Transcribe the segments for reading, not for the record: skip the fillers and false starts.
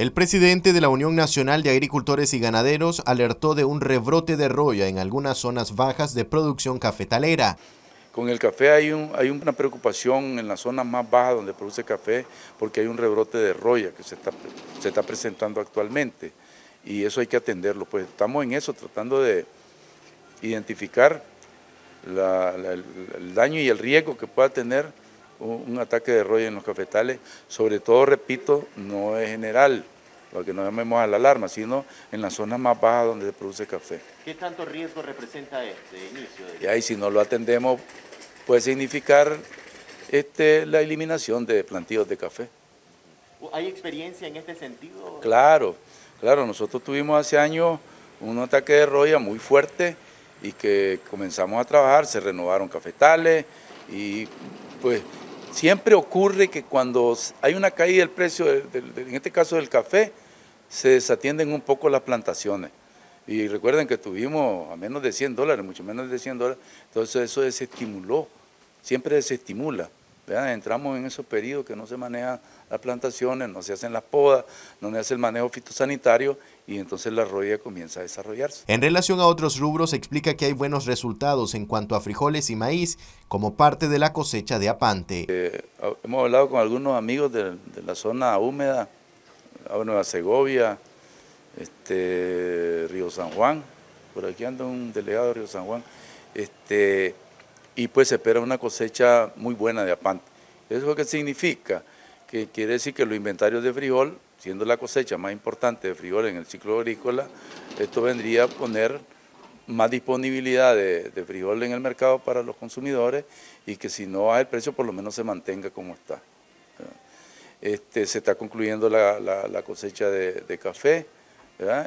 El presidente de la Unión Nacional de Agricultores y Ganaderos alertó de un rebrote de roya en algunas zonas bajas de producción cafetalera. Con el café hay una preocupación en las zonas más bajas donde produce café porque hay un rebrote de roya que se está presentando actualmente y eso hay que atenderlo. Pues estamos en eso, tratando de identificar el daño y el riesgo que pueda tener un ataque de roya en los cafetales. Sobre todo, repito, no es general, para que no llamemos a la alarma, sino en las zonas más bajas donde se produce café. ¿Qué tanto riesgo representa este inicio? Y ahí, si no lo atendemos, puede significar la eliminación de plantíos de café. ¿Hay experiencia en este sentido? Claro, nosotros tuvimos hace años un ataque de roya muy fuerte y que comenzamos a trabajar, se renovaron cafetales y pues siempre ocurre que cuando hay una caída del precio, en este caso del café, se desatienden un poco las plantaciones. Y recuerden que tuvimos a menos de $100, mucho menos de $100, entonces eso desestimuló, siempre desestimula. ¿Vean? Entramos en esos periodos que no se manejan las plantaciones, no se hacen las podas, no se hace el manejo fitosanitario y entonces la roya comienza a desarrollarse. En relación a otros rubros, explica que hay buenos resultados en cuanto a frijoles y maíz como parte de la cosecha de Apante. Hemos hablado con algunos amigos de la zona húmeda, Nueva Segovia, Río San Juan, por aquí anda un delegado de Río San Juan, y pues se espera una cosecha muy buena de Apante. ¿Eso qué significa? Que quiere decir que los inventarios de frijol, siendo la cosecha más importante de frijol en el ciclo agrícola, esto vendría a poner más disponibilidad de frijol en el mercado para los consumidores y que si no baja el precio por lo menos se mantenga como está. Se está concluyendo la cosecha de café, ¿verdad?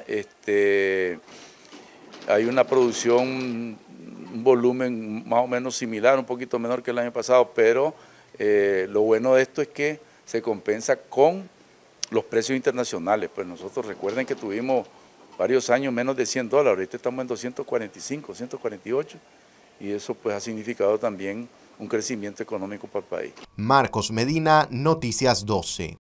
Hay una producción, un volumen más o menos similar, un poquito menor que el año pasado, pero lo bueno de esto es que se compensa con los precios internacionales. Pues nosotros recuerden que tuvimos varios años menos de $100, ahorita estamos en 245, 148, y eso pues ha significado también un crecimiento económico para el país. Marcos Medina, Noticias 12.